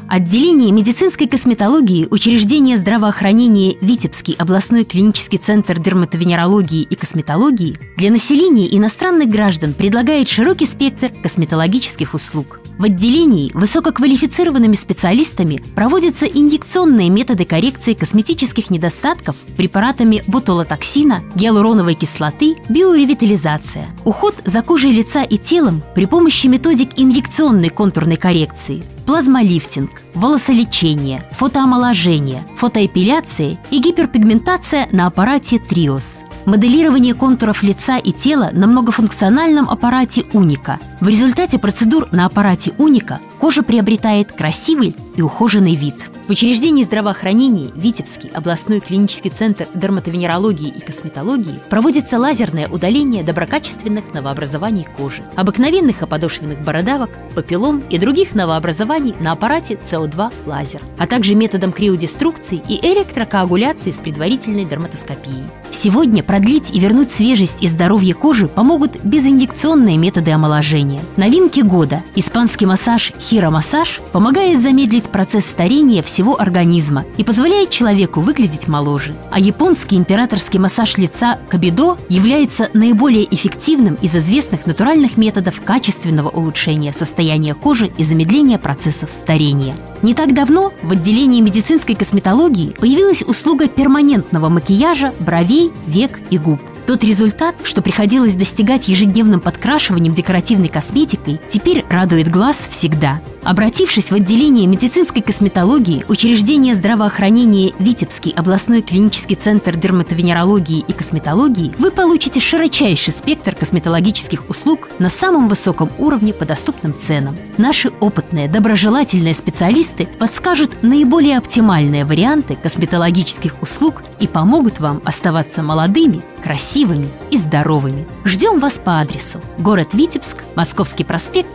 Отделение медицинской косметологии учреждения здравоохранения Витебский областной клинический центр дерматовенерологии и косметологии для населения иностранных граждан предлагает широкий спектр косметологических услуг. В отделении высококвалифицированными специалистами проводятся инъекционные методы коррекции косметических недостатков препаратами ботулотоксина, гиалуроновой кислоты, биоревитализация, уход за кожей лица и телом при помощи методик инъекционной контурной коррекции, плазмолифтинг, волосолечение, фотоомоложение, фотоэпиляция и гиперпигментация на аппарате Триос. Моделирование контуров лица и тела на многофункциональном аппарате Уника. В результате процедур на аппарате Уника кожа приобретает красивый и ухоженный вид. В учреждении здравоохранения Витебский областной клинический центр дерматовенерологии и косметологии проводится лазерное удаление доброкачественных новообразований кожи, обыкновенных и подошвенных бородавок, папиллом и других новообразований на аппарате СО2 лазер, а также методом криодеструкции и электрокоагуляции с предварительной дерматоскопией. Сегодня продлить и вернуть свежесть и здоровье кожи помогут безинъекционные методы омоложения. Новинки года – испанский массаж хиромассаж помогает замедлить процесс старения всего организма и позволяет человеку выглядеть моложе. А японский императорский массаж лица Кобидо является наиболее эффективным из известных натуральных методов качественного улучшения состояния кожи и замедления процессов старения. Не так давно в отделении медицинской косметологии появилась услуга перманентного макияжа бровей, век и губ. Тот результат, что приходилось достигать ежедневным подкрашиванием декоративной косметикой, теперь радует глаз всегда. Обратившись в отделение медицинской косметологии учреждения здравоохранения Витебский областной клинический центр дерматовенерологии и косметологии, вы получите широчайший спектр косметологических услуг на самом высоком уровне по доступным ценам. Наши опытные, доброжелательные специалисты подскажут наиболее оптимальные варианты косметологических услуг и помогут вам оставаться молодыми, красивыми и здоровыми. Ждем вас по адресу: город Витебск, Московский проспект,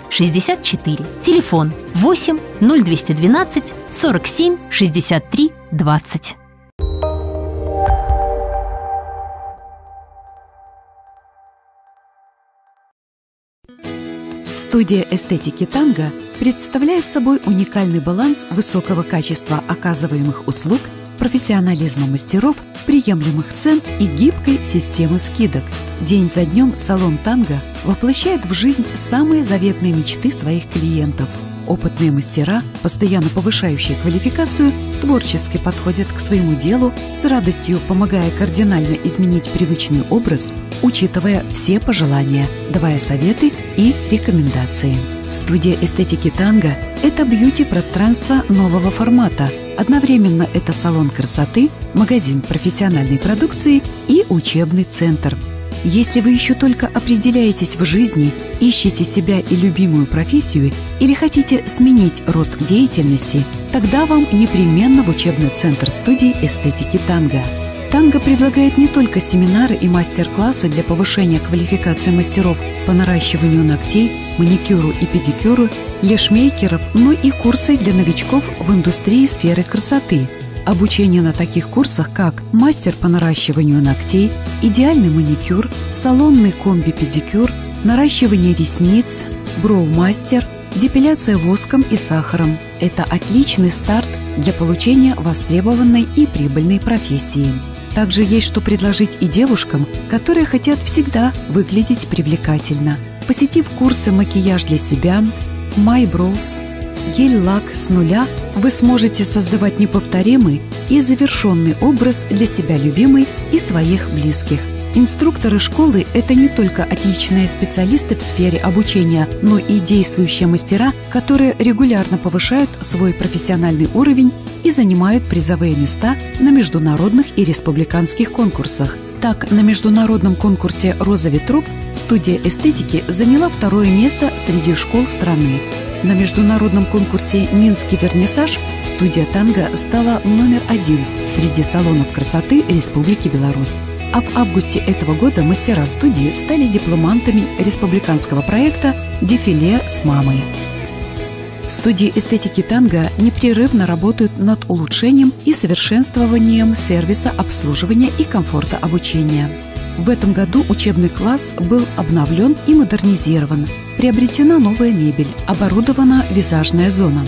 64. Телефон 8 0212 47 63 20. Студия эстетики «Танго» представляет собой уникальный баланс высокого качества оказываемых услуг, профессионализма мастеров, приемлемых цен и гибкой системы скидок. День за днем салон «Танго» воплощает в жизнь самые заветные мечты своих клиентов. Опытные мастера, постоянно повышающие квалификацию, творчески подходят к своему делу, с радостью помогая кардинально изменить привычный образ, учитывая все пожелания, давая советы и рекомендации. Студия эстетики «Танго» – это бьюти-пространство нового формата. Одновременно это салон красоты, магазин профессиональной продукции и учебный центр. Если вы еще только определяетесь в жизни, ищете себя и любимую профессию или хотите сменить род деятельности, тогда вам непременно в учебный центр студии эстетики «Танго». «Танго» предлагает не только семинары и мастер-классы для повышения квалификации мастеров по наращиванию ногтей, маникюру и педикюру, лешмейкеров, но и курсы для новичков в индустрии сферы красоты. Обучение на таких курсах, как мастер по наращиванию ногтей, идеальный маникюр, салонный комби-педикюр, наращивание ресниц, броу-мастер, депиляция воском и сахаром. Это отличный старт для получения востребованной и прибыльной профессии. Также есть что предложить и девушкам, которые хотят всегда выглядеть привлекательно. Посетив курсы «Макияж для себя», «My Brows», «Гель-лак с нуля», вы сможете создавать неповторимый и завершенный образ для себя любимой и своих близких. Инструкторы школы – это не только отличные специалисты в сфере обучения, но и действующие мастера, которые регулярно повышают свой профессиональный уровень и занимают призовые места на международных и республиканских конкурсах. Так, на международном конкурсе «Роза ветров» студия эстетики заняла 2-е место среди школ страны. На международном конкурсе «Минский вернисаж» студия «Танго» стала номер 1 среди салонов красоты Республики Беларусь. А в августе этого года мастера студии стали дипломантами республиканского проекта «Дефиле с мамой». Студии эстетики «Танго» непрерывно работают над улучшением и совершенствованием сервиса обслуживания и комфорта обучения. В этом году учебный класс был обновлен и модернизирован. Приобретена новая мебель, оборудована визажная зона.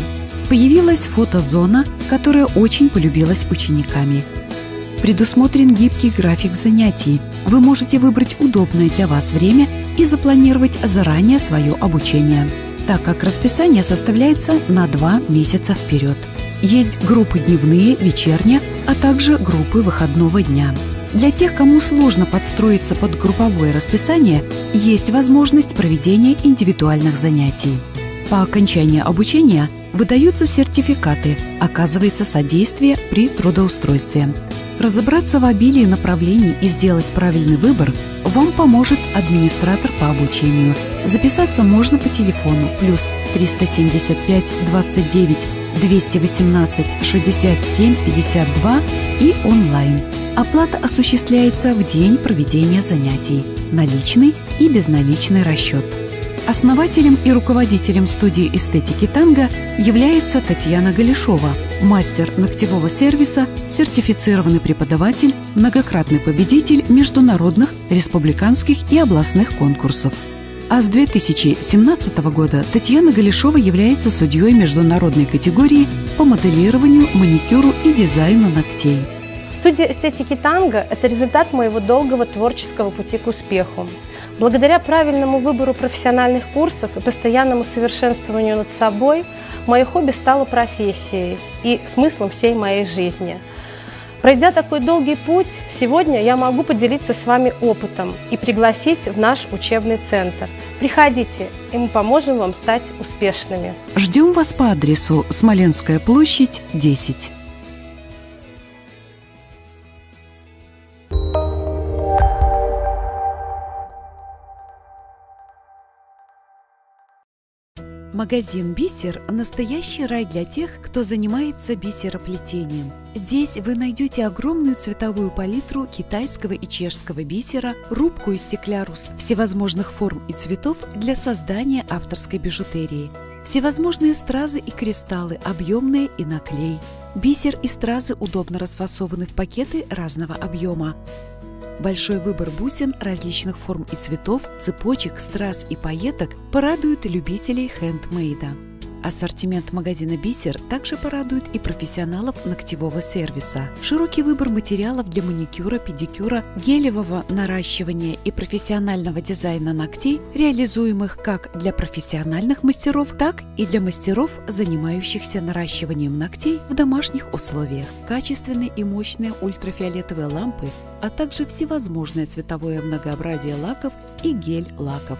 Появилась фотозона, которая очень полюбилась учениками. Предусмотрен гибкий график занятий. Вы можете выбрать удобное для вас время и запланировать заранее свое обучение, так как расписание составляется на 2 месяца вперед. Есть группы дневные, вечерние, а также группы выходного дня. Для тех, кому сложно подстроиться под групповое расписание, есть возможность проведения индивидуальных занятий. По окончании обучения выдаются сертификаты, оказывается содействие при трудоустройстве. Разобраться в обилии направлений и сделать правильный выбор вам поможет администратор по обучению. Записаться можно по телефону +375 29 218 67 52 и онлайн. Оплата осуществляется в день проведения занятий, наличный и безналичный расчет. Основателем и руководителем студии эстетики танго является Татьяна Галишова, мастер ногтевого сервиса, сертифицированный преподаватель, многократный победитель международных, республиканских и областных конкурсов. А с 2017 года Татьяна Галишова является судьей международной категории по моделированию, маникюру и дизайну ногтей. Студия эстетики танго – это результат моего долгого творческого пути к успеху. Благодаря правильному выбору профессиональных курсов и постоянному совершенствованию над собой, мое хобби стало профессией и смыслом всей моей жизни. Пройдя такой долгий путь, сегодня я могу поделиться с вами опытом и пригласить в наш учебный центр. Приходите, и мы поможем вам стать успешными. Ждем вас по адресу Смоленская площадь, 10. Магазин «Бисер» – настоящий рай для тех, кто занимается бисероплетением. Здесь вы найдете огромную цветовую палитру китайского и чешского бисера, рубку и стеклярус всевозможных форм и цветов для создания авторской бижутерии, всевозможные стразы и кристаллы, объемные и на клей. Бисер и стразы удобно расфасованы в пакеты разного объема. Большой выбор бусин различных форм и цветов, цепочек, страз и пайеток порадует любителей хендмейда. Ассортимент магазина «Бисер» также порадует и профессионалов ногтевого сервиса. Широкий выбор материалов для маникюра, педикюра, гелевого наращивания и профессионального дизайна ногтей, реализуемых как для профессиональных мастеров, так и для мастеров, занимающихся наращиванием ногтей в домашних условиях. Качественные и мощные ультрафиолетовые лампы, а также всевозможное цветовое многообразие лаков и гель-лаков.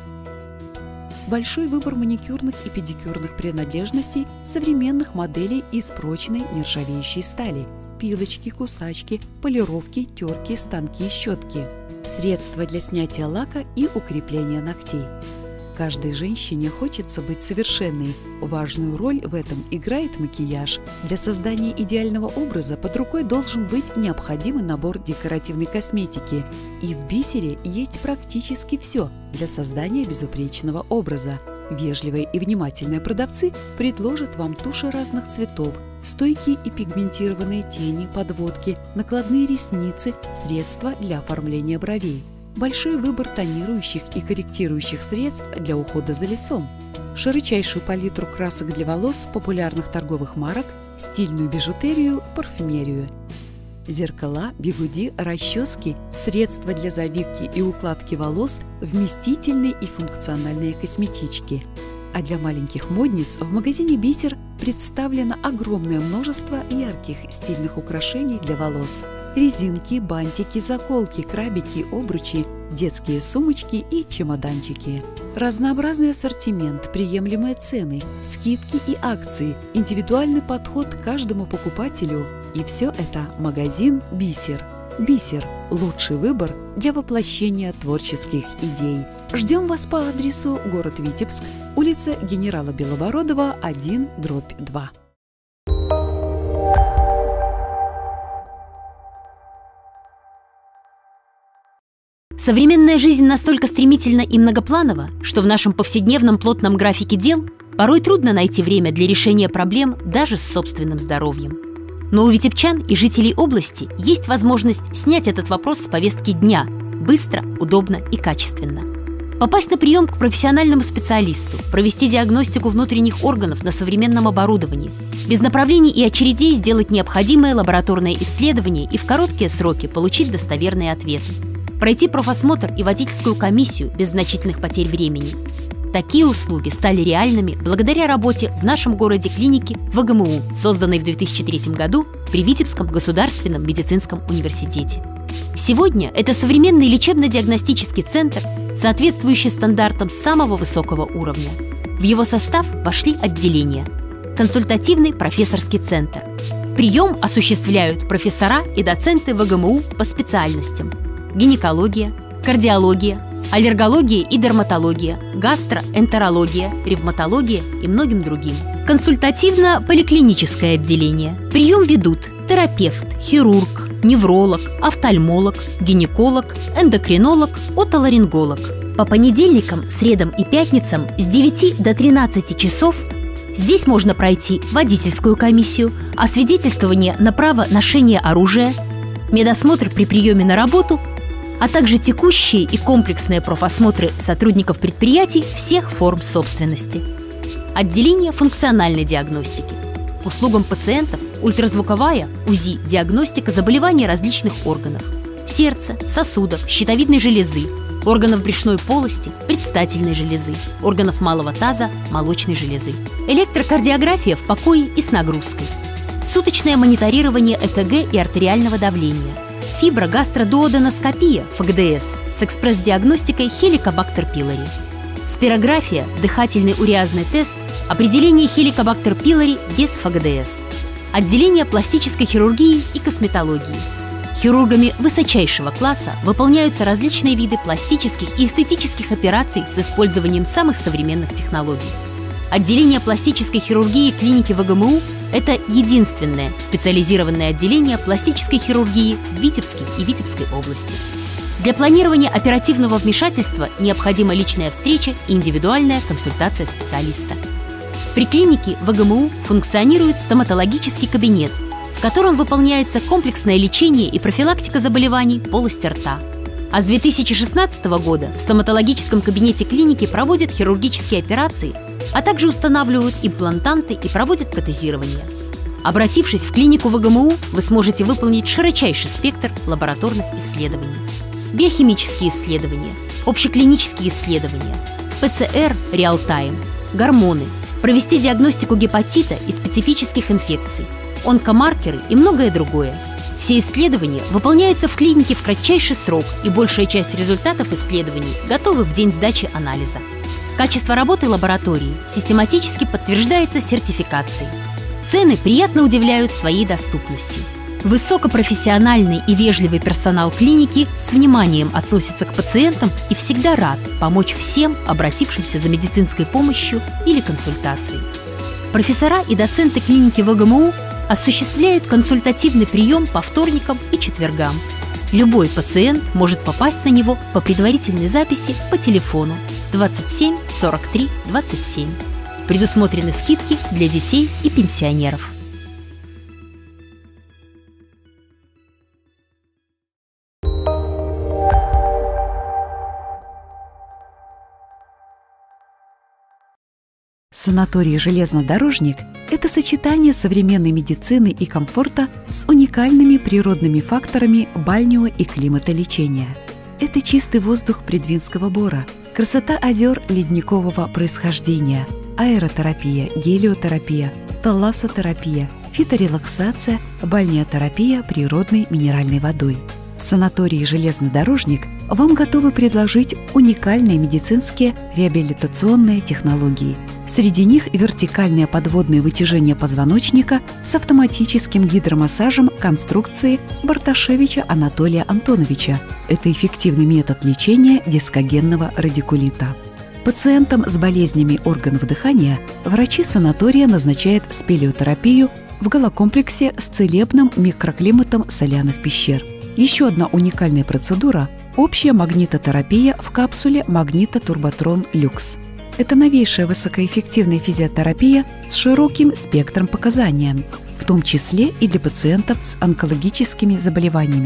Большой выбор маникюрных и педикюрных принадлежностей, современных моделей из прочной нержавеющей стали, пилочки, кусачки, полировки, терки, станки и щетки, средства для снятия лака и укрепления ногтей. Каждой женщине хочется быть совершенной. Важную роль в этом играет макияж. Для создания идеального образа под рукой должен быть необходимый набор декоративной косметики. И в «Бисере» есть практически все для создания безупречного образа. Вежливые и внимательные продавцы предложат вам туши разных цветов, стойкие и пигментированные тени, подводки, накладные ресницы, средства для оформления бровей. Большой выбор тонирующих и корректирующих средств для ухода за лицом, широчайшую палитру красок для волос популярных торговых марок, стильную бижутерию, парфюмерию, зеркала, бигуди, расчески, средства для завивки и укладки волос, вместительные и функциональные косметички. А для маленьких модниц в магазине «Бисер» представлено огромное множество ярких стильных украшений для волос. Резинки, бантики, заколки, крабики, обручи, детские сумочки и чемоданчики. Разнообразный ассортимент, приемлемые цены, скидки и акции, индивидуальный подход к каждому покупателю. И все это магазин «Бисер». «Бисер» – лучший выбор для воплощения творческих идей. Ждем вас по адресу город Витебск, улица генерала Белобородова, 1/2. Современная жизнь настолько стремительна и многопланова, что в нашем повседневном плотном графике дел порой трудно найти время для решения проблем даже с собственным здоровьем. Но у витебчан и жителей области есть возможность снять этот вопрос с повестки дня быстро, удобно и качественно. Попасть на прием к профессиональному специалисту, провести диагностику внутренних органов на современном оборудовании, без направлений и очередей сделать необходимое лабораторное исследование и в короткие сроки получить достоверные ответы. Пройти профосмотр и водительскую комиссию без значительных потерь времени. Такие услуги стали реальными благодаря работе в нашем городе клиники ВГМУ, созданной в 2003 году при Витебском государственном медицинском университете. Сегодня это современный лечебно-диагностический центр, соответствующий стандартам самого высокого уровня. В его состав вошли отделения: консультативный профессорский центр. Прием осуществляют профессора и доценты ВГМУ по специальностям: гинекология, кардиология, аллергология и дерматология, гастроэнтерология, ревматология и многим другим. Консультативно-поликлиническое отделение. Прием ведут терапевт, хирург, невролог, офтальмолог, гинеколог, эндокринолог, отоларинголог. По понедельникам, средам и пятницам с 9 до 13 часов здесь можно пройти водительскую комиссию, освидетельствование на право ношения оружия, медосмотр при приеме на работу, а также текущие и комплексные профосмотры сотрудников предприятий всех форм собственности. Отделение функциональной диагностики. К услугам пациентов ультразвуковая УЗИ, диагностика заболеваний различных органов: сердца, сосудов, щитовидной железы, органов брюшной полости, предстательной железы, органов малого таза, молочной железы. Электрокардиография в покое и с нагрузкой. Суточное мониторирование ЭКГ и артериального давления. Фиброгастродуоденоскопия ФГДС с экспресс-диагностикой Helicobacter pylori. Спирография, дыхательный уреазный тест, определение Helicobacter pylori без ФГДС. Отделение пластической хирургии и косметологии. Хирургами высочайшего класса выполняются различные виды пластических и эстетических операций с использованием самых современных технологий. Отделение пластической хирургии клиники ВГМУ – это единственное специализированное отделение пластической хирургии в Витебске и Витебской области. Для планирования оперативного вмешательства необходима личная встреча и индивидуальная консультация специалиста. При клинике ВГМУ функционирует стоматологический кабинет, в котором выполняется комплексное лечение и профилактика заболеваний полости рта. А с 2016 года в стоматологическом кабинете клиники проводят хирургические операции, а также устанавливают имплантанты и проводят протезирование. Обратившись в клинику ВГМУ, вы сможете выполнить широчайший спектр лабораторных исследований: биохимические исследования, общеклинические исследования, ПЦР реал-тайм, гормоны, провести диагностику гепатита и специфических инфекций, онкомаркеры и многое другое. Все исследования выполняются в клинике в кратчайший срок, и большая часть результатов исследований готовы в день сдачи анализа. Качество работы лаборатории систематически подтверждается сертификацией. Цены приятно удивляют своей доступностью. Высокопрофессиональный и вежливый персонал клиники с вниманием относится к пациентам и всегда рад помочь всем обратившимся за медицинской помощью или консультацией. Профессора и доценты клиники ВГМУ осуществляют консультативный прием по вторникам и четвергам. Любой пациент может попасть на него по предварительной записи по телефону 27 43 27. Предусмотрены скидки для детей и пенсионеров. Санаторий «Железнодорожник» – это сочетание современной медицины и комфорта с уникальными природными факторами бальнео- и климатолечения. Это чистый воздух Придвинского бора, красота озер ледникового происхождения, аэротерапия, гелиотерапия, талассотерапия, фиторелаксация, бальнеотерапия природной минеральной водой. В санатории «Железнодорожник» вам готовы предложить уникальные медицинские реабилитационные технологии. Среди них вертикальное подводное вытяжение позвоночника с автоматическим гидромассажем конструкции Барташевича Анатолия Антоновича. Это эффективный метод лечения дискогенного радикулита. Пациентам с болезнями органов дыхания врачи санатория назначают спелеотерапию в галокомплексе с целебным микроклиматом соляных пещер. Еще одна уникальная процедура – общая магнитотерапия в капсуле Магнитотурботрон Люкс. Это новейшая высокоэффективная физиотерапия с широким спектром показаний, в том числе и для пациентов с онкологическими заболеваниями.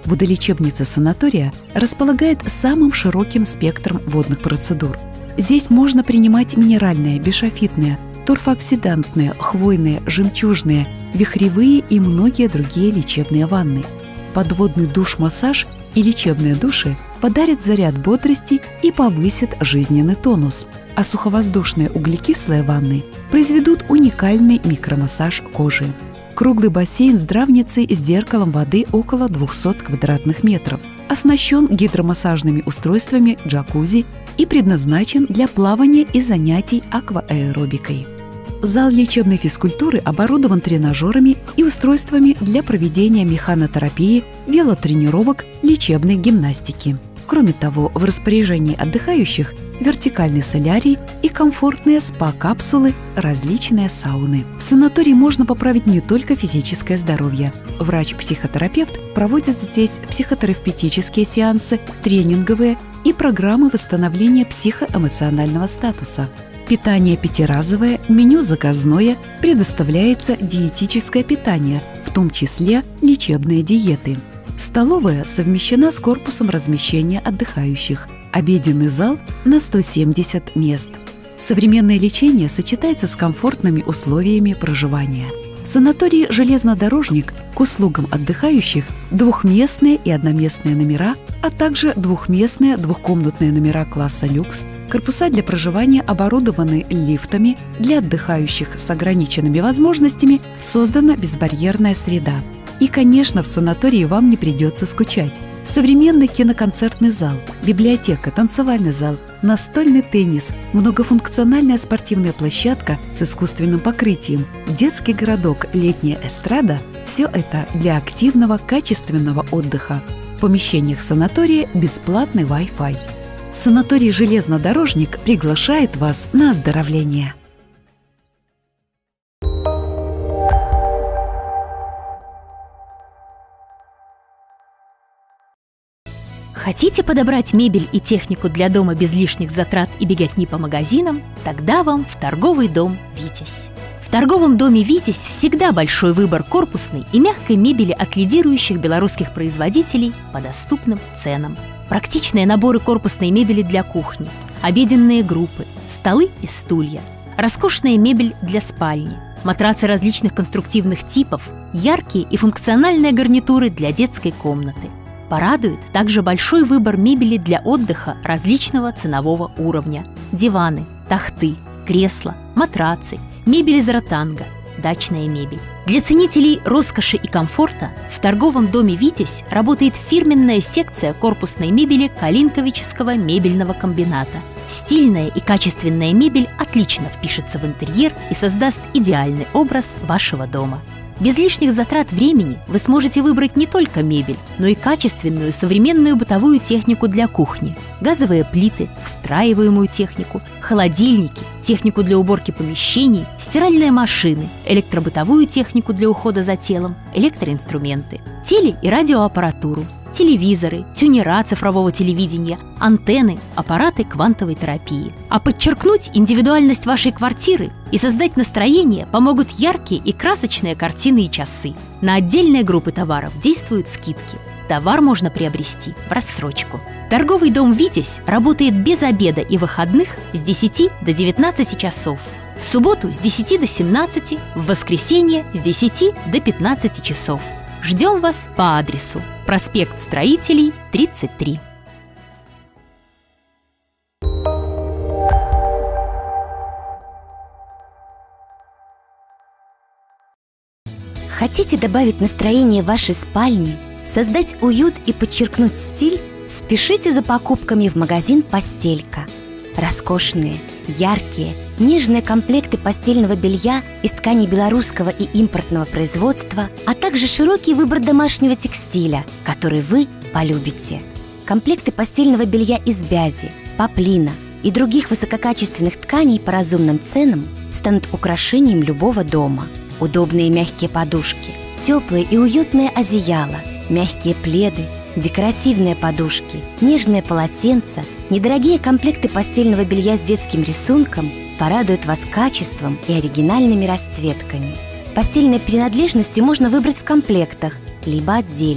Водолечебница санатория располагает самым широким спектром водных процедур. Здесь можно принимать минеральные, бешафитные, торфооксидантные, хвойные, жемчужные, вихревые и многие другие лечебные ванны. Подводный душ-массаж и лечебные души подарят заряд бодрости и повысят жизненный тонус, а суховоздушные углекислые ванны произведут уникальный микромассаж кожи. Круглый бассейн с здравницей с зеркалом воды около 200 квадратных метров, оснащен гидромассажными устройствами джакузи и предназначен для плавания и занятий акваэробикой. Зал лечебной физкультуры оборудован тренажерами и устройствами для проведения механотерапии, велотренировок, лечебной гимнастики. Кроме того, в распоряжении отдыхающих вертикальный солярий и комфортные спа-капсулы, различные сауны. В санатории можно поправить не только физическое здоровье. Врач-психотерапевт проводит здесь психотерапевтические сеансы, тренинговые и программы восстановления психоэмоционального статуса. Питание пятиразовое, меню заказное, предоставляется диетическое питание, в том числе лечебные диеты. Столовая совмещена с корпусом размещения отдыхающих. Обеденный зал на 170 мест. Современное лечение сочетается с комфортными условиями проживания. В санатории «Железнодорожник» к услугам отдыхающих двухместные и одноместные номера, а также двухместные двухкомнатные номера класса люкс. Корпуса для проживания оборудованы лифтами. Для отдыхающих с ограниченными возможностями создана безбарьерная среда. И, конечно, в санатории вам не придется скучать. Современный киноконцертный зал, библиотека, танцевальный зал, настольный теннис, многофункциональная спортивная площадка с искусственным покрытием, детский городок, летняя эстрада – все это для активного, качественного отдыха. В помещениях санатория бесплатный Wi-Fi. Санаторий «Железнодорожник» приглашает вас на оздоровление. Хотите подобрать мебель и технику для дома без лишних затрат и беготни по магазинам? Тогда вам в торговый дом «Витязь». В торговом доме «Витязь» всегда большой выбор корпусной и мягкой мебели от лидирующих белорусских производителей по доступным ценам. Практичные наборы корпусной мебели для кухни, обеденные группы, столы и стулья, роскошная мебель для спальни, матрацы различных конструктивных типов, яркие и функциональные гарнитуры для детской комнаты. Порадует также большой выбор мебели для отдыха различного ценового уровня: диваны, тахты, кресла, матрацы, мебель из ротанга, дачная мебель. Для ценителей роскоши и комфорта в торговом доме «Витязь» работает фирменная секция корпусной мебели Калинковического мебельного комбината. Стильная и качественная мебель отлично впишется в интерьер и создаст идеальный образ вашего дома. Без лишних затрат времени вы сможете выбрать не только мебель, но и качественную современную бытовую технику для кухни, газовые плиты, встраиваемую технику, холодильники, технику для уборки помещений, стиральные машины, электробытовую технику для ухода за телом, электроинструменты, теле- и радиоаппаратуру, телевизоры, тюнера цифрового телевидения, антенны, аппараты квантовой терапии. А подчеркнуть индивидуальность вашей квартиры и создать настроение помогут яркие и красочные картины и часы. На отдельные группы товаров действуют скидки. Товар можно приобрести в рассрочку. Торговый дом «Витязь» работает без обеда и выходных с 10 до 19 часов. В субботу с 10 до 17, в воскресенье с 10 до 15 часов. Ждем вас по адресу: проспект Строителей, 33. Хотите добавить настроение в вашей спальне, создать уют и подчеркнуть стиль? Спешите за покупками в магазин «Постелька». Роскошные, яркие, нежные комплекты постельного белья из тканей белорусского и импортного производства, а также широкий выбор домашнего текстиля, который вы полюбите. Комплекты постельного белья из бязи, поплина и других высококачественных тканей по разумным ценам станут украшением любого дома. Удобные мягкие подушки, теплые и уютные одеяла, мягкие пледы, декоративные подушки, нежные полотенца, недорогие комплекты постельного белья с детским рисунком порадуют вас качеством и оригинальными расцветками. Постельные принадлежности можно выбрать в комплектах, либо отдельно.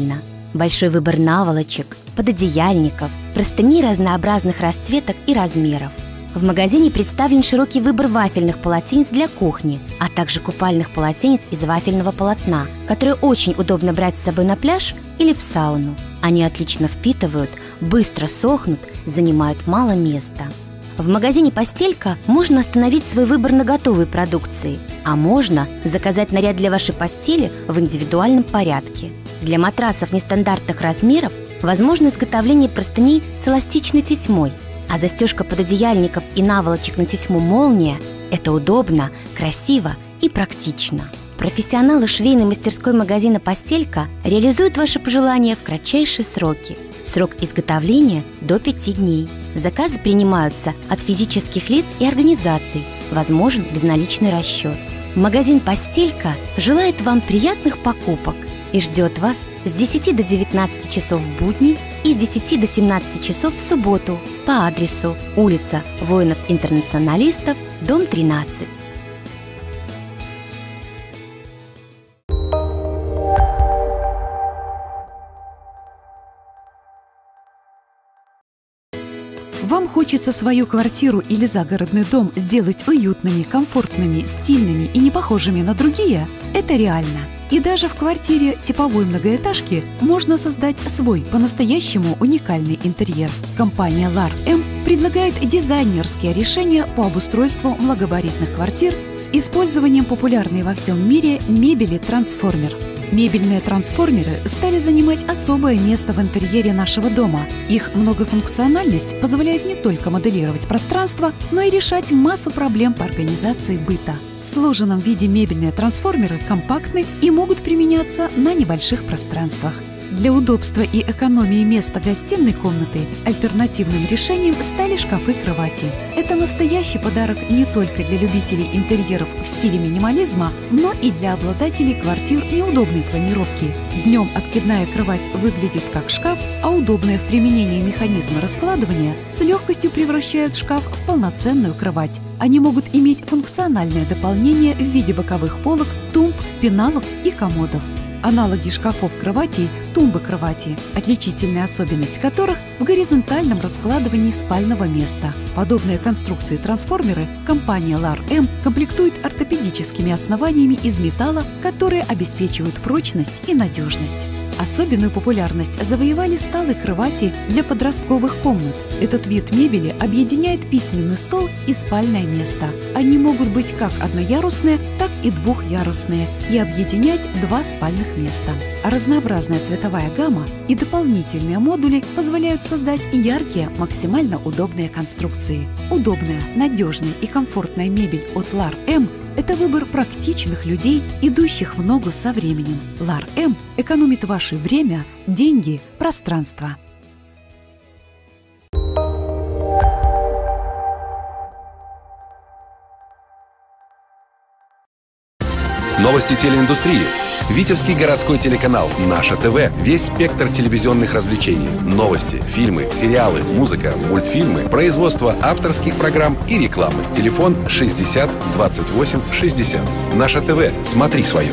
большой выбор наволочек, пододеяльников, простыней разнообразных расцветок и размеров. В магазине представлен широкий выбор вафельных полотенец для кухни, а также купальных полотенец из вафельного полотна, которые очень удобно брать с собой на пляж или в сауну. Они отлично впитывают, быстро сохнут, занимают мало места. В магазине «Постелька» можно остановить свой выбор на готовой продукции, а можно заказать наряд для вашей постели в индивидуальном порядке. Для матрасов нестандартных размеров возможно изготовление простыней с эластичной тесьмой, а застежка пододеяльников и наволочек на тесьму «Молния» – это удобно, красиво и практично. Профессионалы швейной мастерской магазина «Постелька» реализуют ваши пожелания в кратчайшие сроки. Срок изготовления – до 5 дней. Заказы принимаются от физических лиц и организаций. Возможен безналичный расчет. Магазин «Постелька» желает вам приятных покупок и ждет вас с 10 до 19 часов в будни и с 10 до 17 часов в субботу по адресу улица Воинов-Интернационалистов, дом 13. Вам хочется свою квартиру или загородный дом сделать уютными, комфортными, стильными и не похожими на другие? Это реально. И даже в квартире типовой многоэтажки можно создать свой по-настоящему уникальный интерьер. Компания LAR M предлагает дизайнерские решения по обустройству многогабаритных квартир с использованием популярной во всем мире мебели «Трансформер». Мебельные трансформеры стали занимать особое место в интерьере нашего дома. Их многофункциональность позволяет не только моделировать пространство, но и решать массу проблем по организации быта. В сложенном виде мебельные трансформеры компактны и могут применяться на небольших пространствах. Для удобства и экономии места гостиной комнаты альтернативным решением стали шкафы-кровати. Это настоящий подарок не только для любителей интерьеров в стиле минимализма, но и для обладателей квартир неудобной планировки. Днем откидная кровать выглядит как шкаф, а удобные в применении механизмы раскладывания с легкостью превращают шкаф в полноценную кровать. Они могут иметь функциональное дополнение в виде боковых полок, тумб, пеналов и комодов. Аналоги шкафов-кроватей – тумбы-кровати, отличительная особенность которых в горизонтальном раскладывании спального места. Подобные конструкции-трансформеры компания LAR M комплектует ортопедическими основаниями из металла, которые обеспечивают прочность и надежность. Особенную популярность завоевали столы кровати для подростковых комнат. Этот вид мебели объединяет письменный стол и спальное место. Они могут быть как одноярусные, так и двухъярусные и объединять 2 спальных места. А разнообразная цветовая гамма и дополнительные модули позволяют создать яркие, максимально удобные конструкции. Удобная, надежная и комфортная мебель от LAR M – это выбор практичных людей, идущих в ногу со временем. LAR M экономит ваше время, деньги, пространство. Новости телеиндустрии. Витебский городской телеканал «Наше ТВ». Весь спектр телевизионных развлечений. Новости, фильмы, сериалы, музыка, мультфильмы, производство авторских программ и рекламы. Телефон 60 28 60. «Наше ТВ». Смотри свое.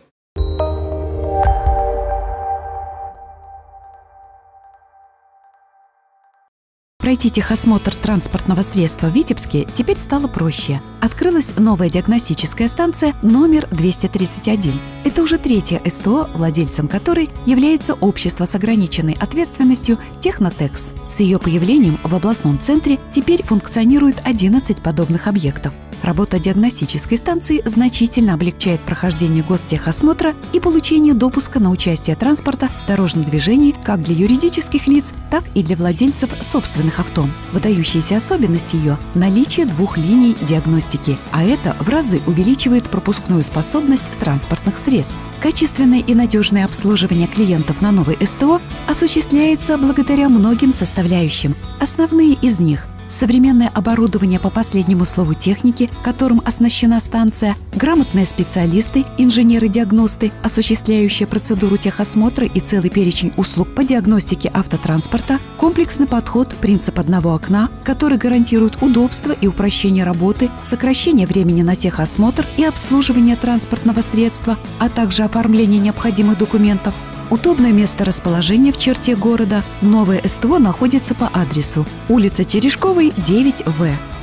Пройти техосмотр транспортного средства в Витебске теперь стало проще. Открылась новая диагностическая станция номер 231. Это уже 3-я СТО, владельцем которой является общество с ограниченной ответственностью «Технотекс». С ее появлением в областном центре теперь функционирует 11 подобных объектов. Работа диагностической станции значительно облегчает прохождение гостехосмотра и получение допуска на участие транспорта в дорожном движении как для юридических лиц, так и для владельцев собственных авто. Выдающаяся особенность ее – наличие 2 линий диагностики, а это в разы увеличивает пропускную способность транспортных средств. Качественное и надежное обслуживание клиентов на новой СТО осуществляется благодаря многим составляющим. Основные из них – современное оборудование по последнему слову техники, которым оснащена станция, грамотные специалисты, инженеры-диагносты, осуществляющие процедуру техосмотра и целый перечень услуг по диагностике автотранспорта, комплексный подход, принцип одного окна, который гарантирует удобство и упрощение работы, сокращение времени на техосмотр и обслуживание транспортного средства, а также оформление необходимых документов. Удобное место расположения в черте города. Новое СТО находится по адресу улица Терешковой, 9В.